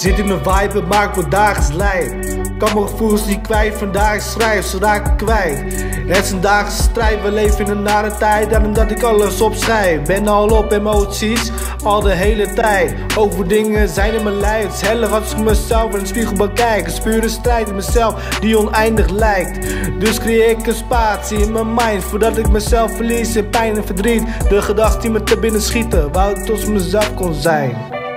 Zit in mijn vibe, het maakt me dagelijks lijf. Kan mijn gevoelens niet kwijt, vandaag ik schrijf, zo raak ik kwijt. Het is een dagelijkse strijd, we leven in een nare tijd. Daarom dat ik alles opschrijf. Ben al op emoties, al de hele tijd. Over dingen zijn in mijn lijf. Het is hellig als ik mezelf in de spiegel bekijk. Een pure strijd in mezelf die oneindig lijkt. Dus creëer ik een spatie in mijn mind, voordat ik mezelf verlies in pijn en verdriet. De gedachten die me te binnen schieten, wou ik tot mezelf kon zijn.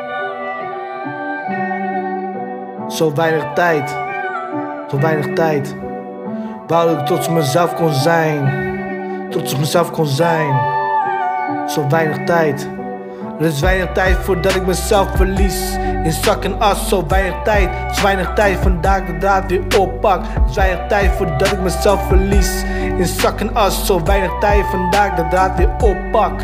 Zo weinig tijd, zo weinig tijd. Wou ik tot mezelf kon zijn, tot mezelf kon zijn. Zo weinig tijd. Er is weinig tijd voordat ik mezelf verlies in zak en as, zo weinig tijd. Er is weinig tijd, vandaag de draad weer oppak. Er is weinig tijd voordat ik mezelf verlies in zak en as, zo weinig tijd, vandaag de draad weer oppak.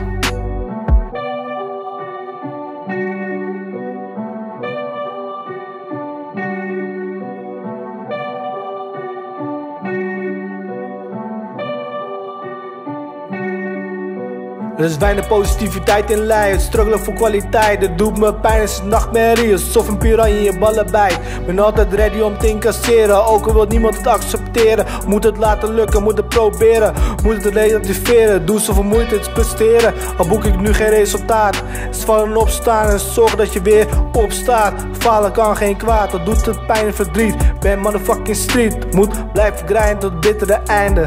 Er is weinig positiviteit in lijf, struggelen voor kwaliteit. Het doet me pijn, het is een nachtmerrie, alsof een piranha in je ballen bijt. Ben altijd ready om te incasseren, ook al wil niemand het accepteren. Moet het laten lukken, moet het proberen, moet het relativeren. Doe zoveel moeite te presteren, al boek ik nu geen resultaat. Het is vallen en opstaan en zorg dat je weer opstaat. Falen kan geen kwaad, dat doet het pijn en verdriet. Ben motherfucking street, moet blijven grinden tot het bittere einde.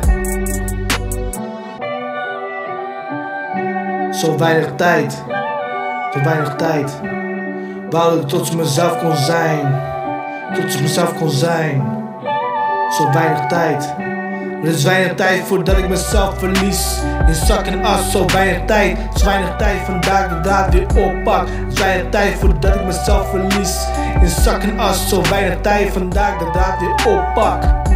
Zo weinig tijd, zo weinig tijd. Wou ik tot mezelf kon zijn, tot mezelf kon zijn. Zo weinig tijd. Er is weinig tijd voordat ik mezelf verlies in zak en as, zo weinig tijd. Er is weinig tijd, vandaag de draad weer oppak. Er is weinig tijd voordat ik mezelf verlies in zak en as, zo weinig tijd, vandaag de draad weer oppak.